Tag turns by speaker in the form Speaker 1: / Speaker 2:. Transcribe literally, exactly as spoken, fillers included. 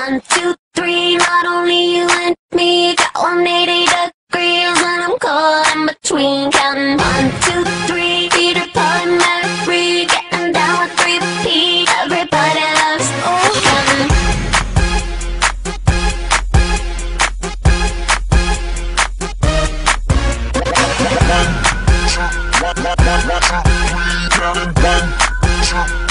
Speaker 1: One, two, three, not only you and me. Got one hundred eighty degrees and I'm caught in between. Counting one, two, three, Peter, Paul, and Mary. Getting down with three P. Everybody loves oh, counting.
Speaker 2: One, two, one, one, one, one, two, three, counting one, two.